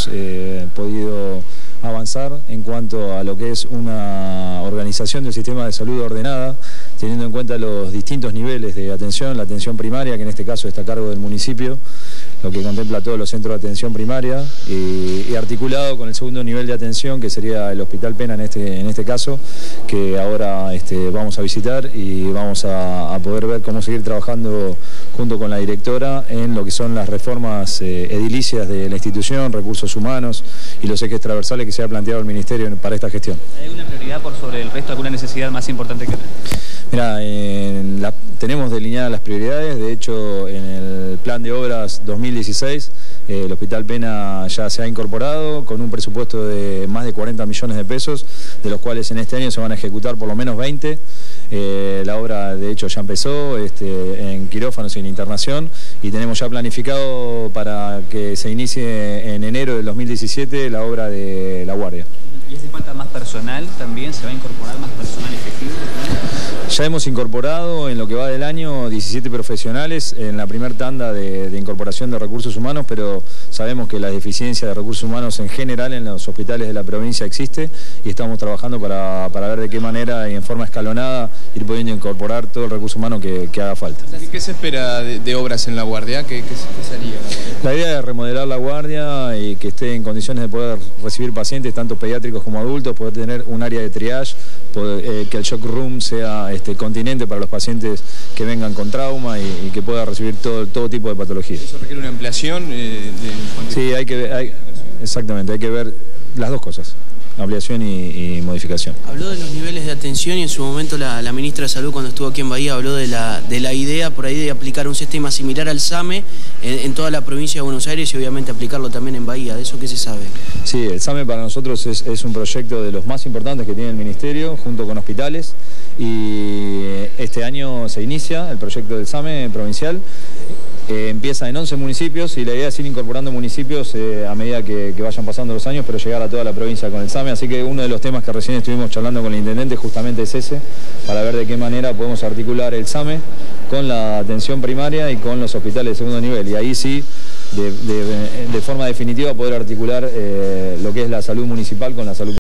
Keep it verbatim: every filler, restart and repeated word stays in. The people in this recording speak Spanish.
eh, podido avanzar en cuanto a lo que es una organización del sistema de salud ordenada, teniendo en cuenta los distintos niveles de atención, la atención primaria, que en este caso está a cargo del municipio, lo que contempla todos los centros de atención primaria, y, y articulado con el segundo nivel de atención, que sería el Hospital Pena en este, en este caso, que ahora este, vamos a visitar y vamos a, a poder ver cómo seguir trabajando junto con la directora en lo que son las reformas eh, edilicias de la institución, recursos humanos y los ejes transversales que se ha planteado el Ministerio para esta gestión. ¿Hay alguna prioridad por sobre el resto, alguna necesidad más importante que otra? Mira, en la, tenemos delineadas las prioridades. De hecho, en el plan de obras dos mil dieciséis, eh, el Hospital Pena ya se ha incorporado con un presupuesto de más de cuarenta millones de pesos, de los cuales en este año se van a ejecutar por lo menos veinte. Eh, la obra de hecho ya empezó este, en quirófanos y en internación, y tenemos ya planificado para que se inicie en enero del dos mil diecisiete la obra de La Guardia. ¿Y hace falta más personal también? ¿Se va a incorporar más personal efectivo? Ya hemos incorporado en lo que va del año diecisiete profesionales en la primera tanda de, de incorporación de recursos humanos, pero sabemos que la deficiencia de recursos humanos en general en los hospitales de la provincia existe, y estamos trabajando para, para ver de qué manera y en forma escalonada ir pudiendo incorporar todo el recurso humano que, que haga falta. ¿Qué se espera de, de obras en La Guardia? ¿Qué, qué, qué sería la Guardia? La idea es remodelar La Guardia y que esté en condiciones de poder recibir pacientes, tanto pediátricos como adultos, poder tener un área de triage, poder, eh, que el shock room sea este, continente para los pacientes que vengan con trauma y, y que pueda recibir todo, todo tipo de patologías. ¿Eso requiere una ampliación? Eh, de... Sí, hay que, hay, exactamente, hay que ver las dos cosas, ampliación y, y modificación. Habló de los niveles de atención y en su momento la, la ministra de Salud, cuando estuvo aquí en Bahía, habló de la, de la idea por ahí de aplicar un sistema similar al SAME en, en toda la provincia de Buenos Aires y obviamente aplicarlo también en Bahía. ¿De eso qué se sabe? Sí, el SAME para nosotros es, es un proyecto de los más importantes que tiene el Ministerio, junto con hospitales, y este año se inicia el proyecto del SAME provincial. Eh, empieza en once municipios y la idea es ir incorporando municipios eh, a medida que, que vayan pasando los años, pero llegar a toda la provincia con el SAME. Así que uno de los temas que recién estuvimos charlando con el intendente justamente es ese, para ver de qué manera podemos articular el SAME con la atención primaria y con los hospitales de segundo nivel. Y ahí sí, de, de, de forma definitiva, poder articular eh, lo que es la salud municipal con la salud